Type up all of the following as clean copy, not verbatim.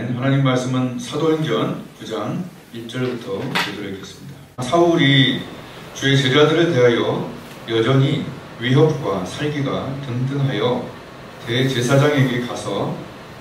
아멘. 하나님 말씀은 사도행전 9장 1절부터 9절에 있겠습니다. 사울이 주의 제자들을 대하여 여전히 위협과 살기가 등등하여 대제사장에게 가서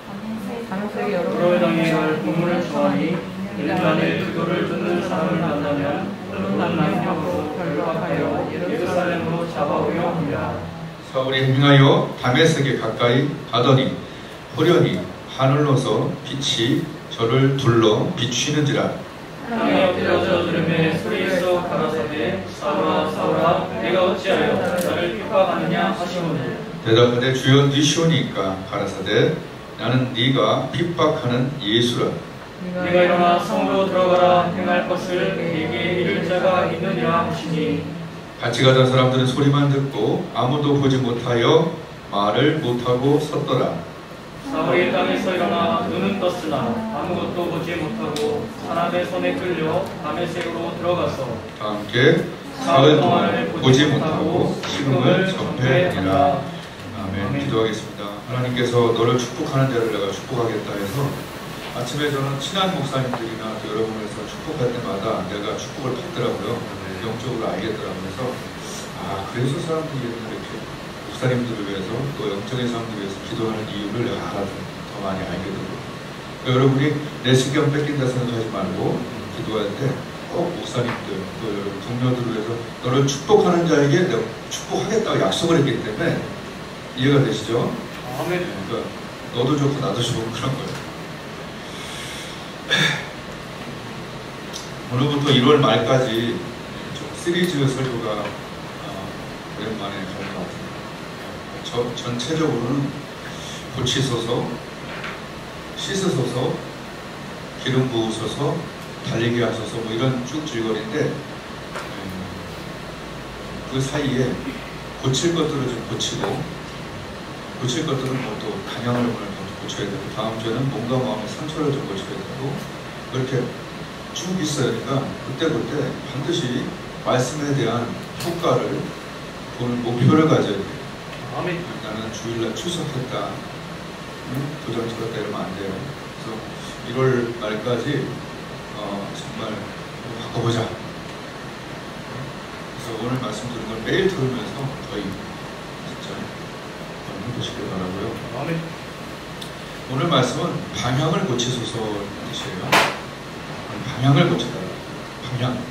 여러 회당에 갈 공문을 청하니 일간의 기도를 듣는 사람을 만나면 흩날랑하고 결박하여 예루살렘으로 잡아오려 합니다. 사울이 행하여 다메섹에 가까이 가더니 호련히 하늘로서 빛이 저를 둘러 비추는지라. 땅에 엎드려져 들음에 소리에서 가라사대 사울아 사울아 내가 어찌하여 나를 핍박하느냐 하시오니 대답하되 주여 니시오니까 가라사대 나는 네가 핍박하는 예수라. 네가 일어나 성으로 들어가라 행할 것을 네게 이를 자가 있느냐 하시니 같이 가던 사람들은 소리만 듣고 아무도 보지 못하여 말을 못하고 섰더라. 사울이 땅에서 일어나 눈은 떴으나 아무것도 보지 못하고 사람의 손에 끌려 다메섹으로 들어가서 함께 사흘 동안 보지 못하고 식음을 접해니라. 아멘. 기도하겠습니다. 하나님께서 너를 축복하는 자를 내가 축복하겠다 해서 아침에 저는 친한 목사님들이나 여러분에서 축복할 때마다 내가 축복을 받더라고요. 영적으로 알겠더라고요. 그래서 그래서 사람들이 이렇게 목사님들을 위해서 또 영적인 사람들을 위해서 기도하는 이유를 내가 더 많이 알게 되고, 여러분이 내 신경 뺏긴다 생각하지 말고 기도할 때 꼭 목사님들 또 여러분 동료들을 위해서 너를 축복하는 자에게 내가 축복하겠다고 약속을 했기 때문에 이해가 되시죠? 아멘. 그러니까 너도 좋고 나도 좋고 그런 거예요. 오늘부터 1월 말까지 시리즈 설교가 오랜만에 갈 것 같아요. 전체적으로는 고치소서, 씻으소서, 기름 부으소서, 달리게 하소서 뭐 이런 쭉 줄거리인데 그 사이에 고칠 것들을 좀 고치고, 고칠 것들은 뭐 또 강양을 고쳐야 되고, 다음 주에는 몸과 마음의 상처를 좀 고쳐야 되고, 그렇게 쭉 있어요. 그러니까 그때 반드시 말씀에 대한 효과를 보는 목표를 가져야 돼요. 아멘. 나는 주일날 출석했다, 도장 찍었다 이러면 안 돼요. 그래서 1월 말까지 정말 바꿔보자. 그래서 오늘 말씀드린 걸 매일 들으면서 거의 진짜 해보시길 바라고요. 아멘. 오늘 말씀은 방향을 고치소서라는 뜻이에요. 방향을 고쳐달라. 방향.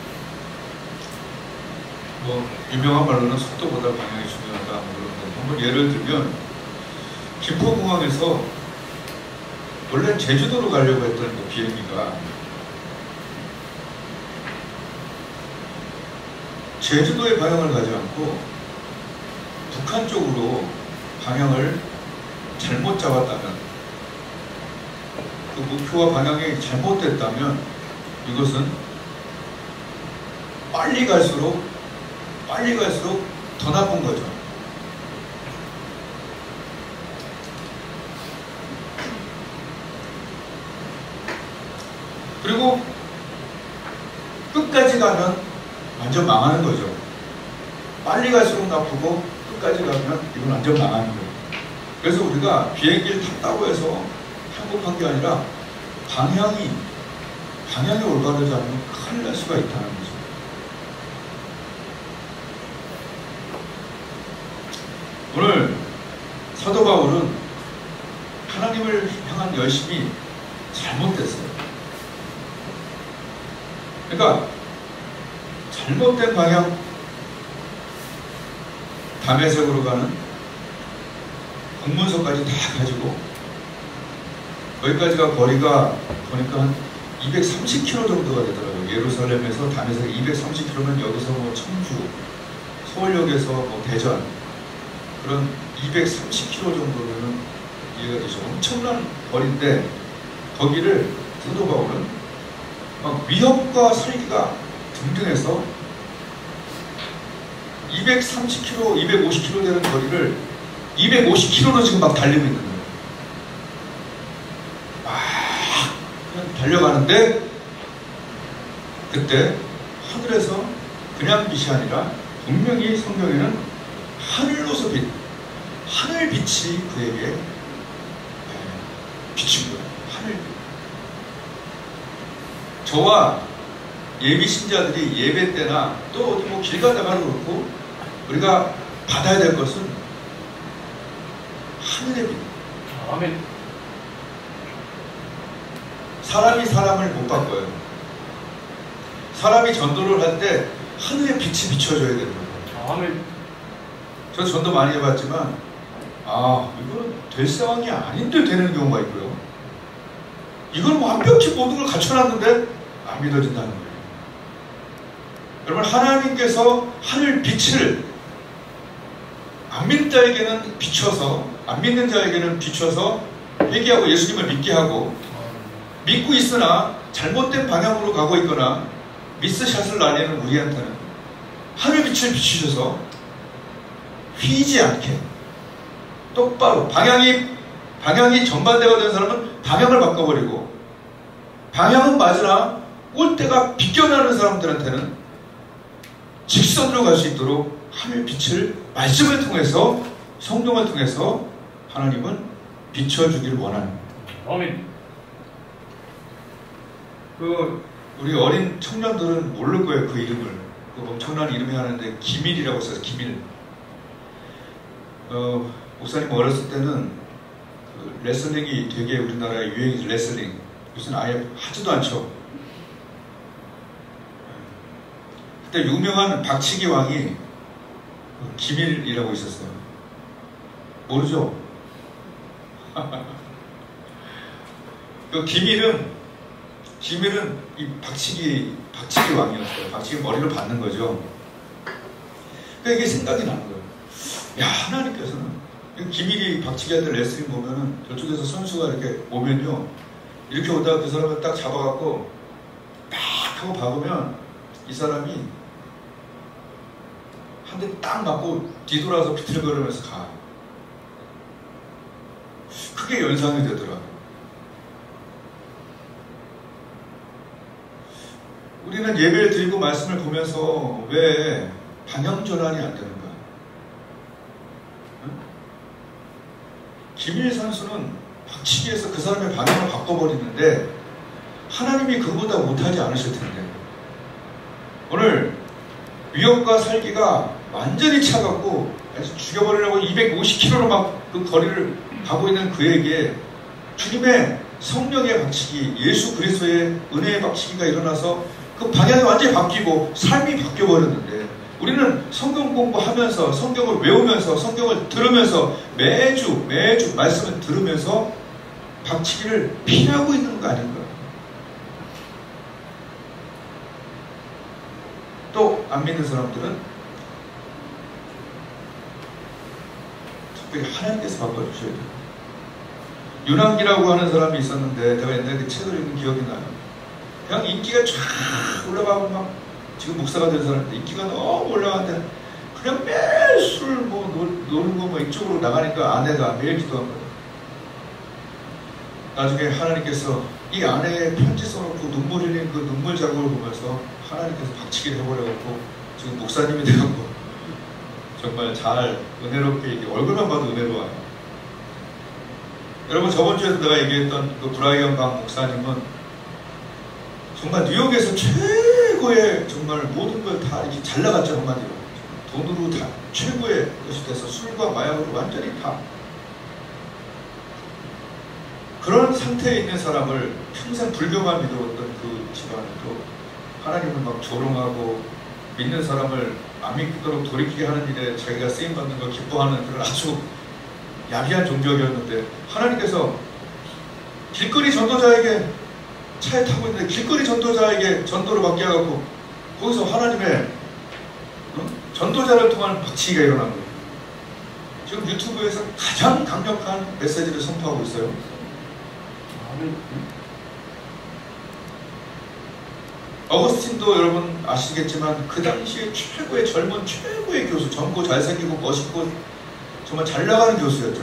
뭐 유명한 말로는 속도보다 방향이 중요하다. 한번 예를 들면 김포공항에서 원래 제주도로 가려고 했던 그 비행기가 제주도의 방향을 가지 않고 북한 쪽으로 방향을 잘못 잡았다면, 그 목표와 방향이 잘못됐다면 이것은 빨리 갈수록 더 나쁜 거죠. 그리고 끝까지 가면 완전 망하는 거죠. 빨리 갈수록 나쁘고 끝까지 가면 이건 완전 망하는 거예요. 그래서 우리가 비행기를 탔다고 해서 행복한 게 아니라 방향이 올바르지 않으면 큰일 날 수가 있다는 거죠. 오늘 사도 바울은 하나님을 향한 열심이 잘못됐어요. 그러니까 잘못된 방향, 다메섹으로 가는 공문서까지 다 가지고 거기까지가 거리가 보니까 한 230km 정도가 되더라고요. 예루살렘에서 다메섹 230km면 여기서 뭐 청주, 서울역에서 뭐 대전, 그런 230km 정도면 이해가 되죠. 엄청난 거리인데 거기를 사도 바울은 막 위협과 살기가 등등해서 230km, 250km 되는 거리를 250km로 지금 막 달리고 있는 거예요. 막 그냥 달려가는데 그때 하늘에서 그냥 빛이 아니라 분명히 성경에는 하늘로서 하늘 빛이 그에게 비친 거예요. 하늘. 저와 예비 신자들이 예배 때나 또 어디 뭐 길 가다가도 그렇고 우리가 받아야 될 것은 하늘의 빛. 아멘. 사람이 사람을 못 바꿔요. 사람이 전도를 할 때 하늘의 빛이 비춰줘야 되는 거예요. 아멘. 저 전도 많이 해봤지만 이거는 될 상황이 아닌데 되는 경우가 있고요. 이건 완벽히 모든 걸 갖춰놨는데 안 믿어진다는 거예요. 여러분, 하나님께서 하늘 빛을 안 믿는 자에게는 비춰서, 안 믿는 자에게는 비춰서 회개하고 예수님을 믿게 하고, 믿고 있으나 잘못된 방향으로 가고 있거나 미스샷을 날리는 우리한테는 하늘 빛을 비추셔서 휘지 않게 똑바로 방향이 정반대가 된 사람은 방향을 바꿔버리고, 방향은 맞으나 꼴대가 비껴나는 사람들한테는 직선으로 갈 수 있도록 하늘 빛을 말씀을 통해서, 성령을 통해서 하나님은 비춰주기를 원하는 거예요. 아멘. 우리 어린 청년들은 모를 거예요, 그 이름을. 그 엄청난 이름이 하는데 기밀이라고 써서 기밀. 목사님 어렸을 때는 그 레슬링이 되게 우리나라에 유행이죠. 레슬링. 요새는 아예 하지도 않죠. 그때 유명한 박치기 왕이 기밀이라고 있었어요. 모르죠? 그 기밀은 이 박치기 왕이었어요. 박치기 머리를 받는 거죠. 그러니까 이게 생각이 나는 거예요. 야, 하나님께서는 기밀이 박치기한테 레슬링 보면은 저쪽에서 선수가 이렇게 오면요, 이렇게 오다가 그 사람을 딱 잡아갖고 딱 하고 박으면 이 사람이 한 대 딱 맞고 뒤돌아서 비틀거리면서 가. 그게 연상이 되더라고요. 우리는 예배를 드리고 말씀을 보면서 왜 방향 전환이 안 되는가? 응? 기밀 선수는 박치기에서 그 사람의 방향을 바꿔버리는데 하나님이 그보다 못하지 않으실 텐데, 오늘 위협과 살기가 완전히 차갑고 죽여버리려고 250km로 막 그 거리를 가고 있는 그에게 주님의 성령의 박치기, 예수 그리스도의 은혜의 박치기가 일어나서 그 방향이 완전히 바뀌고 삶이 바뀌어버렸는데, 우리는 성경 공부하면서, 성경을 외우면서, 성경을 들으면서 매주 말씀을 들으면서 박치기를 피하고 있는 거 아닌가? 또 안 믿는 사람들은 특별히 하나님께서 바꿔주셔야 돼요. 윤한기라고 하는 사람이 있었는데, 제가 옛날에 그 책을 읽은 기억이 나요. 그냥 인기가 쫙 올라가고, 막 지금 목사가 된 사람인데 인기가 너무 올라가는데 그냥 매일 술 노는 거 뭐 이쪽으로 나가니까 아내가 매일 기도한 거예요. 나중에 하나님께서 이 아내의 편지 써놓고 눈물 흘린 그 눈물 자국을 보면서 하나님께서 박치기를 해버려갖고 지금 목사님이 되었고, 정말 잘 은혜롭게, 이게 얼굴만 봐도 은혜로워요. 여러분, 저번 주에도 내가 얘기했던 그 브라이언 강 목사님은 정말 뉴욕에서 최고의, 정말 모든 걸 다 이렇게 잘 나갔죠, 한마디로. 돈으로 다 최고의 것이 돼서 술과 마약으로 완전히 다. 그런 상태에 있는 사람을 평생 불교만 믿어왔던 그 집안은 또 하나님을 막 조롱하고 믿는 사람을 안 믿도록 돌이키게 하는 일에 자기가 쓰임받는 걸 기뻐하는 그런 아주 야비한 종교였는데, 하나님께서 길거리 전도자에게, 차에 타고 있는데 길거리 전도자에게 전도를 받게 하고 거기서 하나님의 전도자를 통한 박치기가 일어난 거예요. 지금 유튜브에서 가장 강력한 메시지를 선포하고 있어요. 어거스틴도 여러분 아시겠지만 그 당시에 최고의 젊은 최고의 교수, 젊고 잘생기고 멋있고 정말 잘 나가는 교수였죠.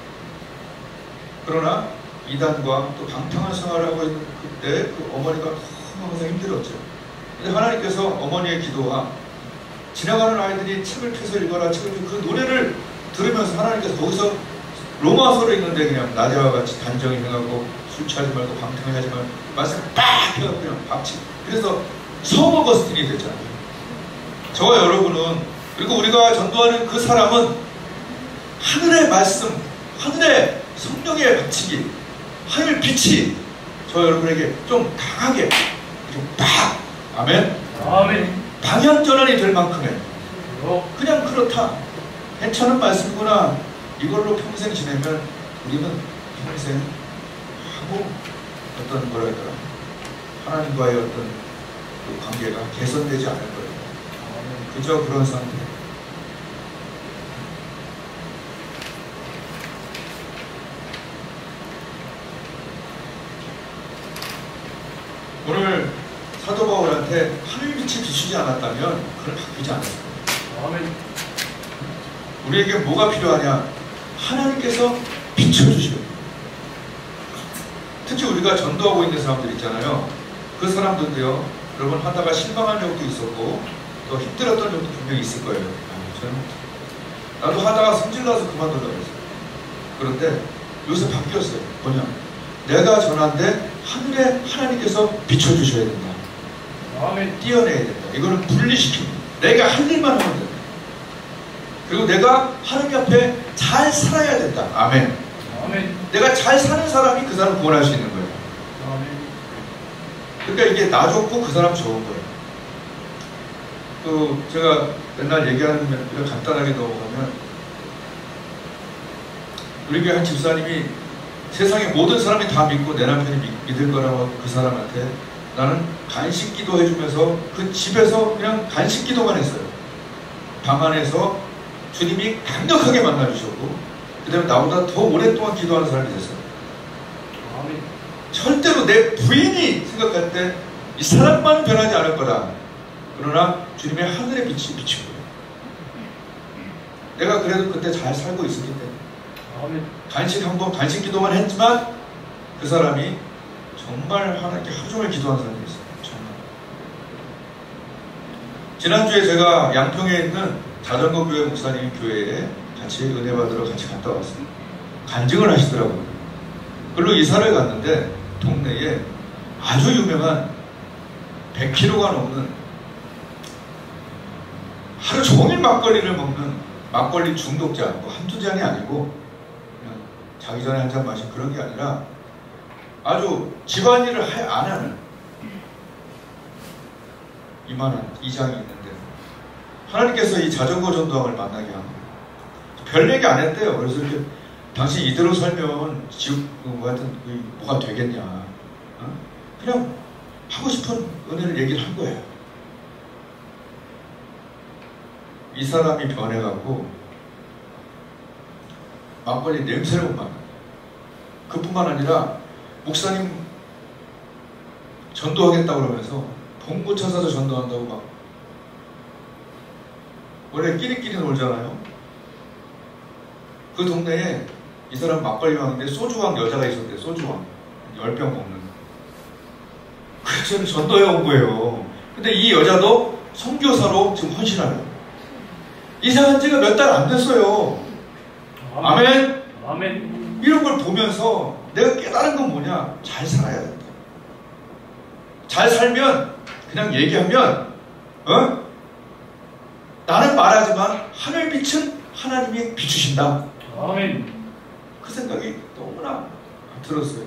그러나 이단과 또 방탕한 생활을 하고 있는 그때 그 어머니가 너무 항상 힘들었죠. 근데 하나님께서 어머니의 기도와 지나가는 아이들이 책을 펴서 읽어라, 책을 펴서 그 노래를 들으면서 하나님께서 거기서 로마서로 있는데 그냥 나대와 같이 단정히 행하고 술 취하지 말고 방탕하지 하지 말고 말씀 빡 해갖고 그냥 박치. 그래서 성 어거스틴이 됐잖아요. 저와 여러분은, 그리고 우리가 전도하는 그 사람은 하늘의 말씀, 하늘의 성령의 박치기, 하늘 빛이 저 여러분에게 좀 강하게 좀 빡, 아멘? 아멘. 방향전환이 될 만큼의 그냥 그렇다, 괜찮은 말씀이구나, 이걸로 평생 지내면 우리는 평생 하고 어떤 뭐라 할까, 하나님과의 어떤 그 관계가 개선되지 않을 거예요. 그저 그런 상태. 오늘 사도 바울한테 하늘빛이 비추지 않았다면 그를 바꾸지 않았을 거예요. 아멘. 우리에게 뭐가 필요하냐? 하나님께서 비춰주셔야 돼요. 특히 우리가 전도하고 있는 사람들 있잖아요. 그 사람들도요, 여러분 하다가 실망한 적도 있었고 또 힘들었던 적도 분명히 있을 거예요. 저는 나도 하다가 성질나서 그만두려고 했어요. 그런데 요새 바뀌었어요. 뭐냐? 내가 전한데 하늘에 하나님께서 비춰주셔야 된다. 아멘. 띄어내야 된다. 이거는 분리시킵니다. 내가 할 일만 하면 된다. 그리고 내가 하나님 앞에 잘 살아야 된다. 아멘. 아멘. 내가 잘 사는 사람이 그 사람 구원할 수 있는 거예요. 아멘. 그러니까 이게 나 좋고 그 사람 좋은 거예요. 또 제가 맨날 얘기하는 면 간단하게 넘어가면, 우리 교회 한 집사님이 세상의 모든 사람이 다 믿고 내 남편이 믿을 거라고 그 사람한테 나는 간식 기도 해주면서 그 집에서 그냥 간식 기도만 했어요. 방 안에서 주님이 강력하게 만나주셨고, 그 다음에 나보다 더 오랫동안 기도하는 사람이 됐어요. 아멘. 절대로 내 부인이 생각할 때 이 사람만 변하지 않을 거다. 그러나 주님의 하늘의 빛이 비치고, 내가 그래도 그때 잘 살고 있었기 때문에 아멘. 간식 기도만 했지만 그 사람이 정말 하나님께 하루 종일 기도하는 사람이 있어요. 정말. 지난주에 제가 양평에 있는 자전거 교회 목사님 교회에 같이 은혜 받으러 같이 갔다 왔어요. 간증을 하시더라고요. 그걸로 이사를 갔는데 동네에 아주 유명한 100kg가 넘는 하루 종일 막걸리를 먹는 막걸리 중독자, 뭐 한두 잔이 아니고 그냥 자기 전에 한 잔 마신 그런 게 아니라 아주 집안일을 안 하는 이만한 이장이 있는데, 하나님께서 이 자전거 전도함을 만나게 하고 별 얘기 안 했대요. 그래서 이렇게 당신 이대로 살면 지옥 뭐 하여튼 뭐가 되겠냐, 그냥 하고 싶은 은혜를 얘기를 한 거예요. 이 사람이 변해갖고 막걸리 냄새를 못 맡아요. 그뿐만 아니라 목사님 전도하겠다고 그러면서 봉고 찾아서 전도한다고 막, 원래 끼리끼리 놀잖아요. 그 동네에 이 사람 막걸리왕인데 소주왕 여자가 있었대요. 소주왕 10병 먹는. 그래서 전도해 온 거예요. 근데 이 여자도 선교사로 지금 헌신하래요. 이사한 지가 몇 달 안 됐어요. 아멘. 아멘. 이런 걸 보면서 내가 깨달은 건 뭐냐? 잘 살아야 된다. 잘 살면 그냥 얘기하면 나는 말하지만 하늘빛은 하나님이 비추신다. 아멘. 그 생각이 너무나 들었어요.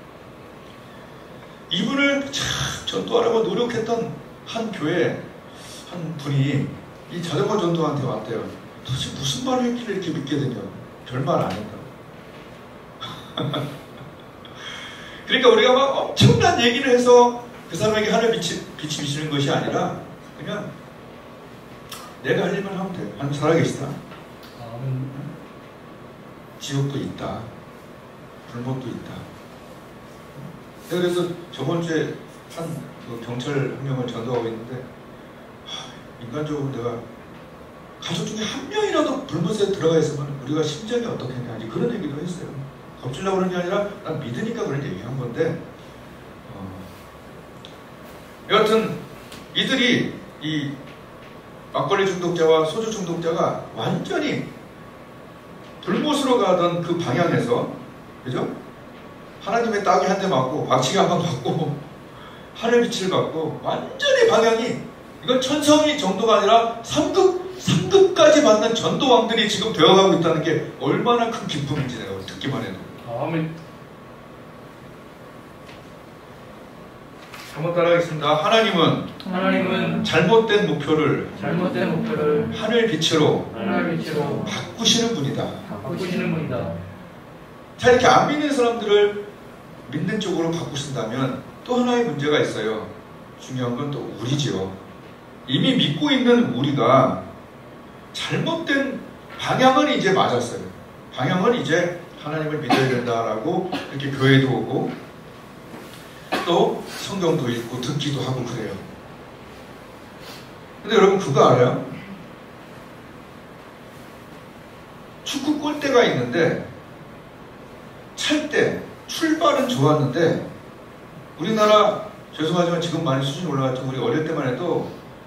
이분을 참 전도하려고 노력했던 한 교회 한 분이 이 자전거 전도한테 왔대요. 도대체 무슨 말을 했길래 이렇게 믿게 되냐? 별말 안 했다고. 그러니까 우리가 막 엄청난 얘기를 해서 그 사람에게 하늘 빛이 비치는 것이 아니라 그냥 내가 할 일만 하면 돼요. 하나님 살아계시다. 아멘. 지옥도 있다. 불못도 있다. 내가 그래서 저번 주에 한 그 경찰 한 명을 전도하고 있는데, 인간적으로 내가 가족 중에 한 명이라도 불못에 들어가 있으면 우리가 심정이 어떻겠냐, 그런 얘기도 했어요. 겁주려고 그런 게 아니라 난 믿으니까 그런 얘기한 건데, 여하튼 이들이 이 막걸리 중독자와 소주 중독자가 완전히 불못으로 가던 그 방향에서, 그죠? 하나님의 따귀 한 대 맞고 박치기 한 번 받고 하늘 빛을 받고 완전히 방향이, 이건 천성이 정도가 아니라 3급까지 받는 전도왕들이 지금 되어가고 있다는 게 얼마나 큰 기쁨인지 내가 듣기만 해도. 아멘. 한번 따라하겠습니다. 하나님은 잘못된 목표를 하늘 빛으로 바꾸시는 분이다. 자, 이렇게 안 믿는 사람들을 믿는 쪽으로 바꾸신다면 또 하나의 문제가 있어요. 중요한 건 또 우리지요. 이미 믿고 있는 우리가 잘못된 방향은 이제 맞았어요. 방향은 이제 하나님을 믿어야 된다라고 이렇게 교회도 오고 또 성경도 읽고 듣기도 하고 그래요. 근데 여러분 그거 알아요? 축구 골대가 있는데 찰 때 출발은 좋았는데, 우리나라 죄송하지만 지금 많이 수준이 올라갔죠. 우리 어릴 때만 해도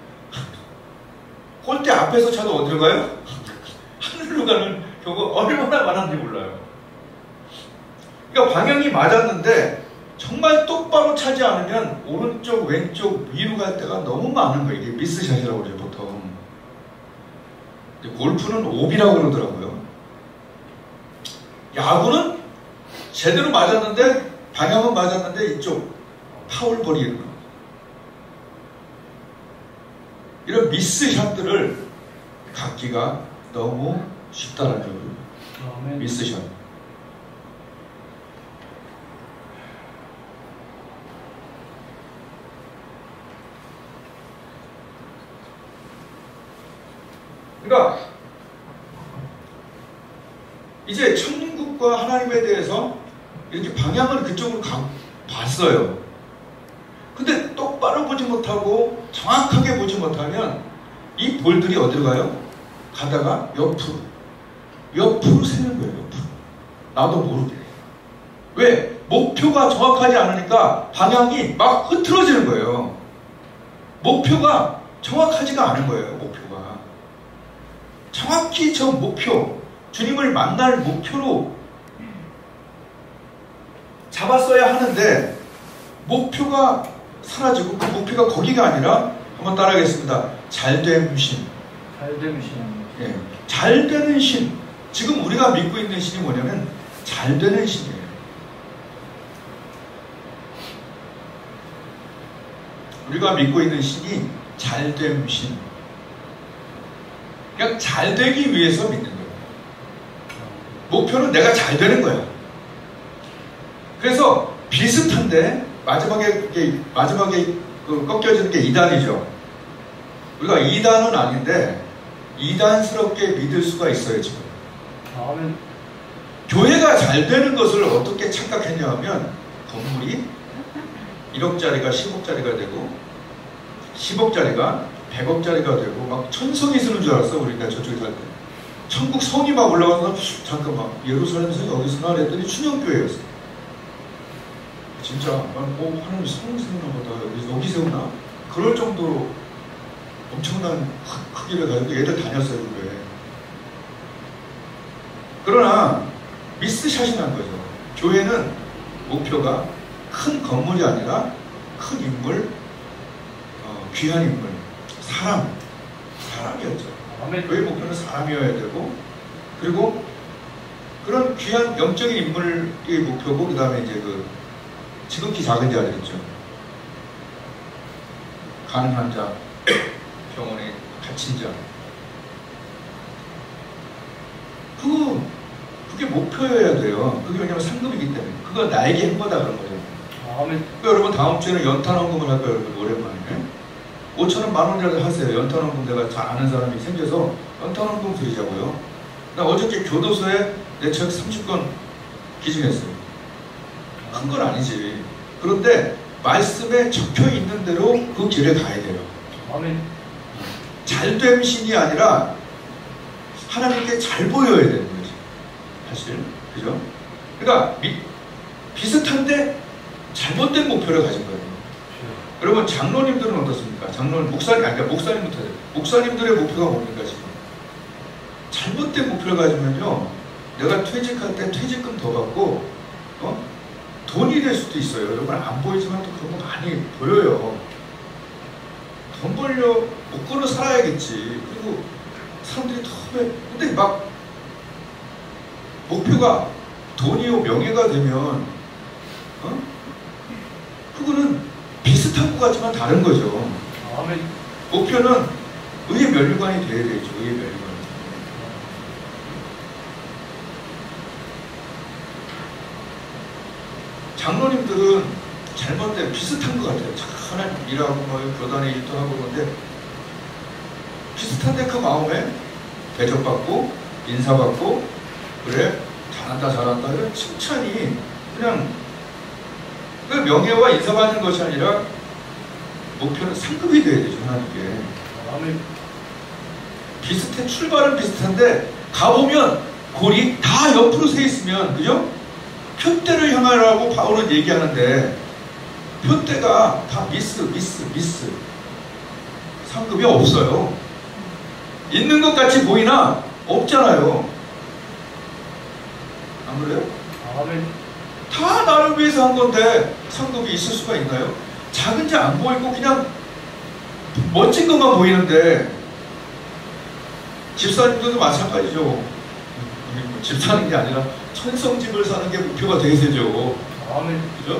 골대 앞에서 차도 어디로 가요? 하늘로 가는 경우가 얼마나 많았는지 몰라요. 그러니까 방향이 맞았는데 정말 똑바로 차지 않으면 오른쪽 왼쪽 위로 갈 때가 너무 많은 거예요. 이게 미스샷이라고 그러죠 보통. 골프는 오비라고 그러더라고요. 야구는 제대로 맞았는데 방향은 맞았는데 이쪽 파울볼이 이런 거. 이런 미스샷들을 갖기가 너무 쉽다라는 거예요. 미스샷. 그러니까 이제 천국과 하나님에 대해서 이렇게 방향을 그쪽으로 봤어요. 근데 똑바로 보지 못하고 정확하게 보지 못하면 이 볼들이 어디로 가요? 가다가 옆으로 새는 거예요. 옆으로. 나도 모르게. 왜? 목표가 정확하지 않으니까 방향이 막 흐트러지는 거예요. 목표가 정확하지가 않은 거예요. 목표가 정확히 저 목표, 주님을 만날 목표로 잡았어야 하는데 목표가 사라지고, 그 목표가 거기가 아니라, 한번 따라하겠습니다. 잘됨 신. 예, 잘되는 신. 지금 우리가 믿고 있는 신이 뭐냐면 잘되는 신이에요. 우리가 믿고 있는 신이 잘됨 신. 그냥 잘되기 위해서 믿는 거예요. 목표는 내가 잘되는 거야. 그래서 비슷한데 마지막에 꺾여지는 게 2단이죠. 우리가 2단은 아닌데 2단스럽게 믿을 수가 있어요. 지금 아멘. 교회가 잘 되는 것을 어떻게 착각했냐 하면, 건물이 1억짜리가 10억짜리가 되고 10억짜리가 100억짜리가 되고 막 천성이 쓰는 줄 알았어. 우리가 저쪽에 살 때 천국 성이 막 올라가서 잠깐만 예루살렘에서 여기서 나 했더니 춘향교회였어. 진짜 하나님 성 세우나 보다, 여기 세우나? 그럴 정도로 엄청난 크기를 가지고 애들 다녔어요. 그게. 그러나 미스샷이 난 거죠. 교회는 목표가 큰 건물이 아니라 큰 인물, 귀한 인물, 사람이었죠. 교회 목표는 사람이어야 되고, 그리고 그런 귀한 영적인 인물이 목표고, 그 다음에 이제 지극히 작은 자들 있죠. 가난한 자, 병원에 갇힌 자. 그게 목표여야 돼요. 그게 왜냐면 상급이기 때문에. 그거 나에게 한 거다 그런 거죠. 그러니까 여러분 다음 주에는 연탄원금을 할 거예요. 여러분 오랜만에. 5,000원, 10,000원이라도 하세요. 연탄원금 내가 잘 아는 사람이 생겨서 연탄원금 드리자고요. 나 어저께 교도소에 내 책 30권 기증했어요. 큰 건 아니지. 그런데 말씀에 적혀 있는 대로 그 길에 가야 돼요. 아멘. 잘됨 신이 아니라 하나님께 잘 보여야 되는 거지. 사실. 그죠? 그러니까 비슷한데 잘못된 목표를 가진 거예요. 여러분 장로님들은 어떻습니까? 목사님들의 목표가 뭡니까 지금? 잘못된 목표를 가지면요 내가 퇴직할 때 퇴직금 더 받고 돈이 될 수도 있어요. 여러분 안 보이지만 또 그런 거 많이 보여요. 돈 벌려 먹고는 살아야겠지. 그리고 사람들이 근데 막 목표가 돈이요 명예가 되면 그거는 비슷한 것 같지만 다른 거죠. 아멘. 목표는 의의 면류관이 돼야 되죠. 의의 면류관. 장로님들은 잘못된 비슷한 것 같아요. 하나님 일하고 교단의 일도 하고 그러는데 비슷한데 그 마음에 대접받고 인사받고 그래 잘한다 이런 칭찬이 그냥 그 명예와 인사받는 것이 아니라 목표는 상급이 돼야 되죠. 하나님께. 아멘. 비슷해. 출발은 비슷한데 가보면 골이 다 옆으로 서 있으면 그죠? 표대를 향하라고 바울은 얘기하는데 표대가 다 미스 상급이 없어요. 있는 것 같이 보이나 없잖아요. 안 그래요? 아멘. 다 나를 위해서 한 건데 상급이 있을 수가 있나요? 작은지 안 보이고 그냥 멋진 것만 보이는데 집사님들도 마찬가지죠. 집 사는 게 아니라 천성집을 사는 게 목표가 되게 되죠. 아멘. 그죠?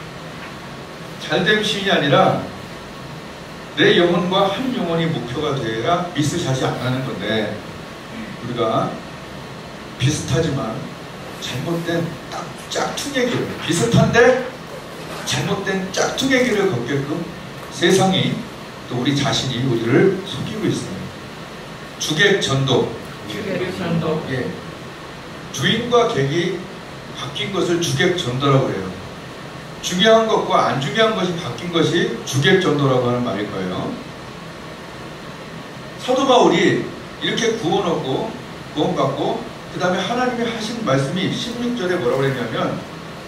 잘됨 시인이 아니라 내 영혼과 한 영혼이 목표가 돼야 미스샷이 안 나는 건데 우리가 비슷하지만 잘못된 짝퉁의 길, 비슷한데 잘못된 짝퉁의 길을 걷게끔 세상이 또 우리 자신이 우리를 속이고 있어요. 주객전도. 예. 주인과 객이 바뀐 것을 주객전도라고 해요. 중요한 것과 안 중요한 것이 바뀐 것이 주객전도라고 하는 말일 거예요. 사도 바울이 이렇게 구원받고 그 다음에 하나님이 하신 말씀이 16절에 뭐라고 했냐면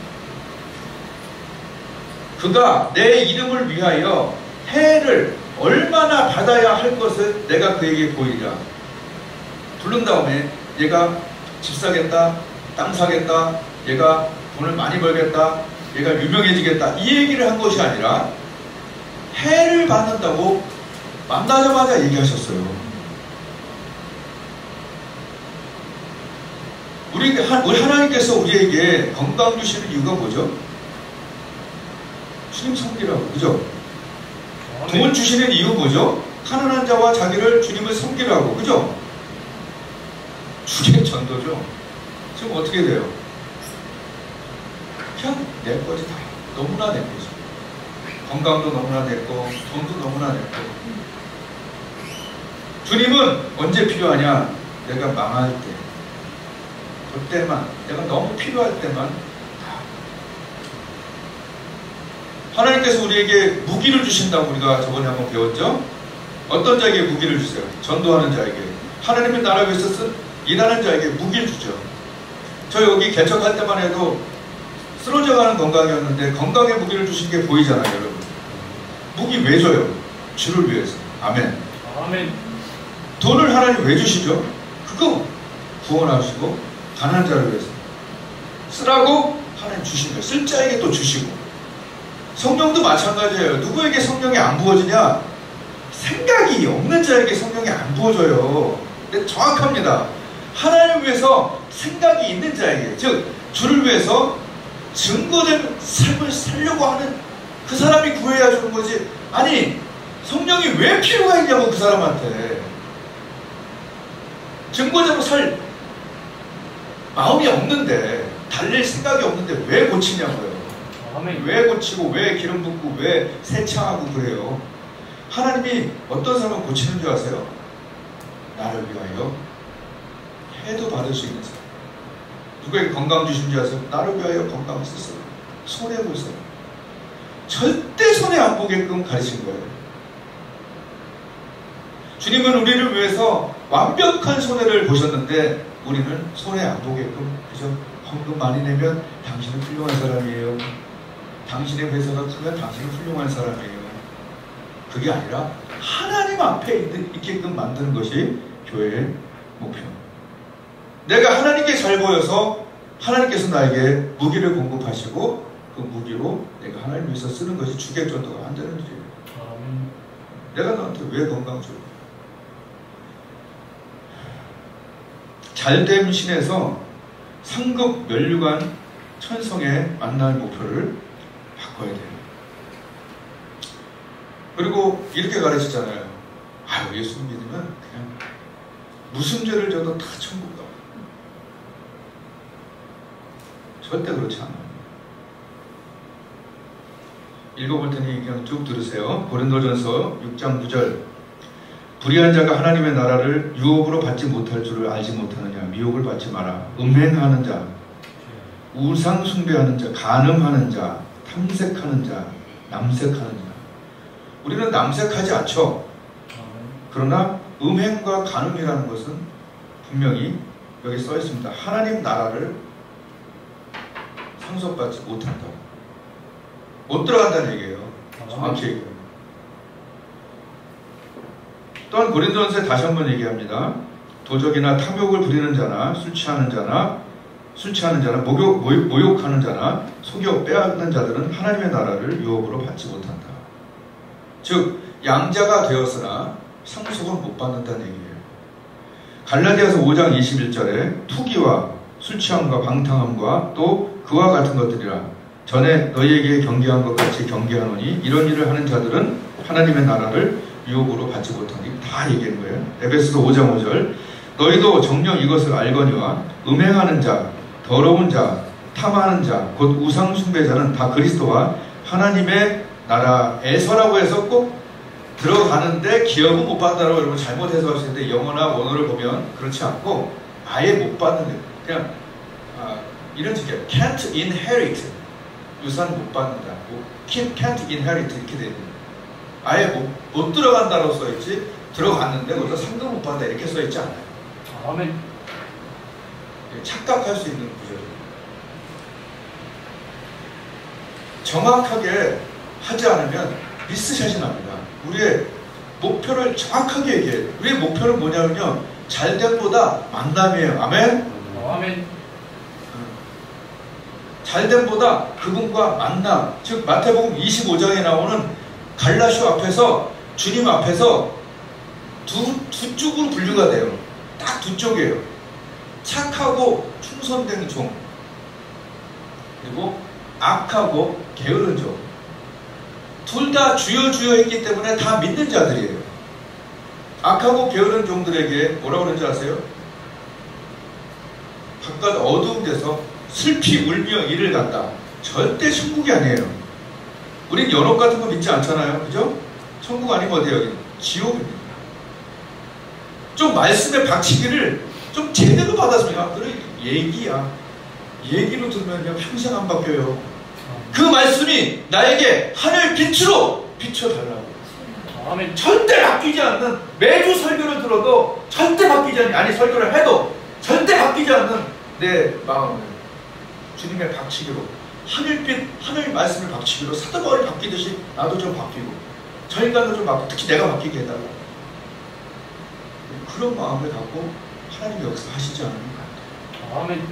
그가 내 이름을 위하여 해를 얼마나 받아야 할 것을 내가 그에게 보이리라. 부른 다음에 얘가 집 사겠다, 땅 사겠다, 얘가 돈을 많이 벌겠다, 얘가 유명해지겠다 이 얘기를 한 것이 아니라 해를 받는다고 만나자마자 얘기하셨어요. 우리 하나님께서 우리에게 건강 주시는 이유가 뭐죠? 주님 섬기라고, 그죠? 돈 주시는 이유 뭐죠? 가난한 자와 자기를 주님을 섬기라고, 그죠? 주객전도죠. 지금 어떻게 돼요? 그냥 내 거지 다. 너무나 내 거지. 건강도 너무나 내 거, 돈도 너무나 내 거. 주님은 언제 필요하냐? 내가 망할 때. 그때만, 내가 너무 필요할 때만. 하나님께서 우리에게 무기를 주신다고 우리가 저번에 한번 배웠죠? 어떤 자에게 무기를 주세요? 전도하는 자에게. 하나님의 나라 위해서 일하는 자에게 무기를 주죠. 저 여기 개척할 때만 해도 쓰러져가는 건강이었는데 건강에 무기를 주신 게 보이잖아요, 여러분. 무기 왜 줘요? 주를 위해서. 아멘. 아멘. 돈을 하나님 왜 주시죠? 그거 구원하시고 가난한 자를 위해서 쓰라고 하나님 주신 거예요. 쓸 자에게 또 주시고. 성령도 마찬가지예요. 누구에게 성령이 안 부어지냐? 생각이 없는 자에게 성령이 안 부어져요. 근데 정확합니다. 하나님을 위해서 생각이 있는 자에게, 즉 주를 위해서 증거된 삶을 살려고 하는 그 사람이 구해야 주는 거지. 아니 성령이 왜 필요가 있냐고 그 사람한테. 증거대로 살 마음이 없는데, 달릴 생각이 없는데 왜 고치냐고요. 아멘. 왜 고치고 왜 기름 붓고 왜 세차하고 그래요. 하나님이 어떤 사람을 고치는 줄 아세요? 나를 위하여 해도 받을 수 있는 사람. 누구에게 건강 주신 줄 아세요? 나를 위하여 건강을 쓰세요. 손해볼 사람. 절대 손해 안 보게끔 가르친 거예요. 주님은 우리를 위해서 완벽한 손해를 보셨는데 우리는 손해 안 보게끔 그저 헌금 많이 내면 당신은 훌륭한 사람이에요. 당신의 회사가 크면 당신은 훌륭한 사람이에요. 그게 아니라 하나님 앞에 있게끔 만드는 것이 교회의 목표. 내가 하나님께 잘 보여서 하나님께서 나에게 무기를 공급하시고 그 무기로 내가 하나님 위해서 쓰는 것이 주객 전도가 안 되는 일이에요. 내가 너한테 왜 건강 줘? 잘됨 신에서 상급 면류관 천성의 만날 목표를 바꿔야 돼요. 그리고 이렇게 가르치잖아요. 아유, 예수 믿으면 그냥 무슨 죄를 져도 다 천국 가. 절대 그렇지 않아요. 읽어볼 테니 그냥 쭉 들으세요. 고린도전서 6장 9절. 불의한 자가 하나님의 나라를 유혹으로 받지 못할 줄을 알지 못하느냐. 미혹을 받지 마라. 음행하는 자, 우상 숭배하는 자, 간음하는 자, 탐색하는 자, 남색하는 자. 우리는 남색하지 않죠. 그러나 음행과 간음이라는 것은 분명히 여기 써 있습니다. 하나님 나라를 상속받지 못한다고. 못 들어간다는 얘기예요. 정확히 얘기해요. 또한 고린도전서에 다시 한번 얘기합니다. 도적이나 탐욕을 부리는 자나 술 취하는 자나 모욕하는 자나 속여 빼앗는 자들은 하나님의 나라를 유혹으로 받지 못한다. 즉 양자가 되었으나 상속은 못 받는다는 얘기예요. 갈라디아서 5장 21절에 투기와 술 취함과 방탕함과 또 그와 같은 것들이라 전에 너희에게 경계한 것 같이 경계하노니 이런 일을 하는 자들은 하나님의 나라를 유혹으로 받지 못하니 다 얘기한 거예요. 에베소서 5장 5절 너희도 정녕 이것을 알거니와 음행하는 자, 더러운 자, 탐하는 자, 곧 우상 숭배자는 다 그리스도와 하나님의 나라에서라고 해서 꼭 들어가는데 기업은 못 받는다고 여러분 잘못 해석하시는데 영어나 원어를 보면 그렇지 않고 아예 못 받는 거예요. 그냥 이런 식이에요. can't inherit. 유산 못 받는다. can't inherit 이렇게 되는 거예요. 아예 못 들어간다고 써있지 들어갔는데 거기서 상금 못 받는다 이렇게 써있지 않아요. 아멘. 착각할 수 있는 구조죠. 정확하게 하지 않으면 미스샷이 납니다. 우리의 목표를 정확하게 얘기해요. 우리의 목표는 뭐냐면요. 잘됨보다 만남이에요. 아멘? 아멘. 잘됨보다 그분과 만남. 즉 마태복음 25장에 나오는 갈라쇼 앞에서 주님 앞에서 두 쪽으로 분류가 돼요. 딱 두 쪽이에요. 착하고 충성된 종 그리고 악하고 게으른 종. 둘 다 주여 주여 했기 때문에 다 믿는 자들이에요. 악하고 게으른 종들에게 뭐라고 그러는지 아세요? 바깥 어두운 데서 슬피 울며 이를 갔다. 절대 천국이 아니에요. 우린 연옥 같은 거 믿지 않잖아요. 그죠? 천국 아니면 어디예요? 여기 지옥입니다. 좀 말씀의 박치기를 좀 제대로 받았으면 그래 얘기야. 얘기로 들으면 그냥 평생 안 바뀌어요. 그 말씀이 나에게 하늘 빛으로 비춰달라고. 아멘. 절대 바뀌지 않는 매주 설교를 들어도 절대 바뀌지 않는 아니 설교를 해도 절대 바뀌지 않는 내 마음을 주님의 박치기로 하늘빛 하늘 말씀을 박치기로 사도바울이 바뀌듯이 나도 좀 바뀌고 저 인간도 좀 바뀌고 특히 내가 바뀌게 해달라고. 그런 마음을 갖고 하나님이 역사하시지 않는 것 같아요. 아멘.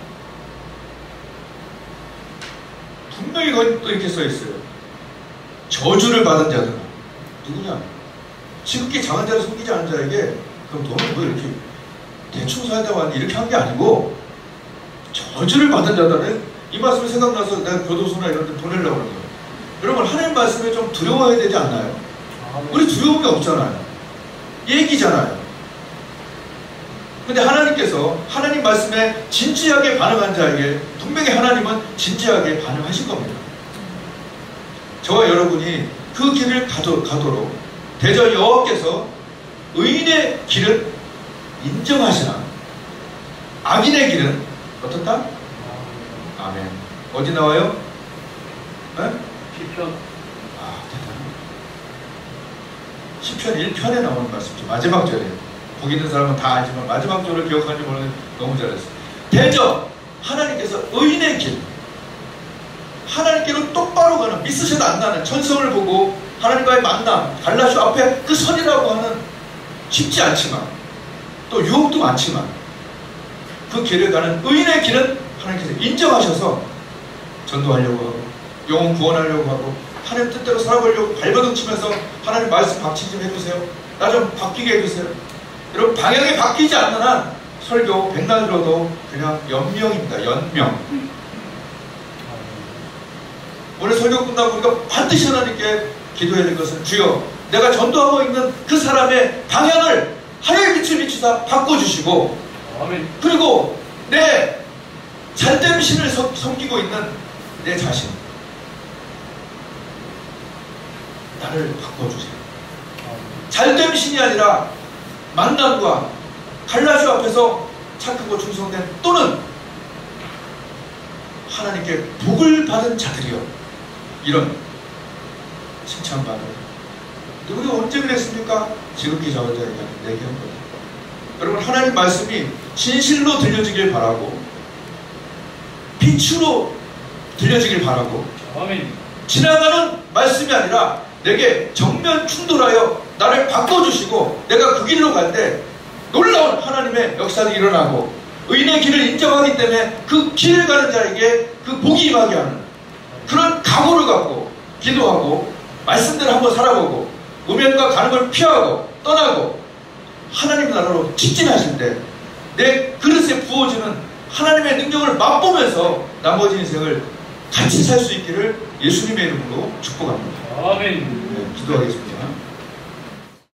분명히 거기 또 이렇게 써있어요. 저주를 받은 자들은 누구냐? 지극히 장한 자를 숨기지 않은 자에게 그럼 너는 뭐 이렇게 대충 살다 왔니? 이렇게 한 게 아니고 저주를 받은 자들은 이 말씀이 생각나서 내가 교도소나 이런 데 보내려고 하는 거예요. 여러분 하나님 말씀에 좀 두려워해야 되지 않나요? 우리 두려움이 없잖아요. 얘기잖아요. 근데 하나님께서 하나님 말씀에 진지하게 반응한 자에게 분명히 하나님은 진지하게 반응하신 겁니다. 저와 여러분이 그 길을 가도록 대저 여호와께서 의인의 길은 인정하시나 악인의 길은 어떻다? 아멘. 어디 나와요? 네? 시편. 대단해. 시편 1편에 나오는 말씀이죠. 마지막 절이에요. 거기 있는 사람은 다 알지만 마지막 절을 기억하는지 모르는 너무 잘했어요. 대저 하나님께서 의인의 길 하나님께로 똑바로 가는 미스샷 안 나는 천성을 보고 하나님과의 만남 갈라쇼 앞에 그 선이라고 하는 쉽지 않지만 또 유혹도 많지만 그 그 길을 가는 의인의 길은 하나님께서 인정하셔서 전도하려고 하고 영혼 구원하려고 하고 하나님 뜻대로 살아보려고 발버둥 치면서 하나님 말씀 박치기 좀 해주세요. 나 좀 바뀌게 해주세요. 여러분 방향이 바뀌지 않는 한 설교 백날 들어도 그냥 연명입니다. 연명. 오늘 설교 끝나고 우리가 반드시 하나님께 기도해야 될 것은 주여 내가 전도하고 있는 그 사람의 방향을 하나의 빛을 비추사 바꿔주시고 아멘. 그리고 내 잘된 신을 섬기고 있는 내 자신 나를 바꿔주세요. 잘된 신이 아니라 만남과 갈라주 앞에서 착하고 충성된 또는 하나님께 복을 받은 자들이요 이런 칭찬받은 우리가 언제 그랬습니까? 지극히 작은 자에게 내게 한 거예요. 여러분 하나님 말씀이 진실로 들려지길 바라고 빛으로 들려지길 바라고 아멘. 지나가는 말씀이 아니라 내게 정면 충돌하여 나를 바꿔주시고 내가 그 길로 갈 때 놀라운 하나님의 역사가 일어나고 의인의 길을 인정하기 때문에 그 길을 가는 자에게 그 복이 임하게 하는 그런 각오를 갖고 기도하고 말씀대로 한번 살아보고 음행과 가는 걸 피하고 떠나고 하나님 나라로 직진하실 때 내 그릇에 부어지는 하나님의 능력을 맛보면서 나머지 인생을 같이 살 수 있기를 예수님의 이름으로 축복합니다. 아멘. 네, 기도하겠습니다.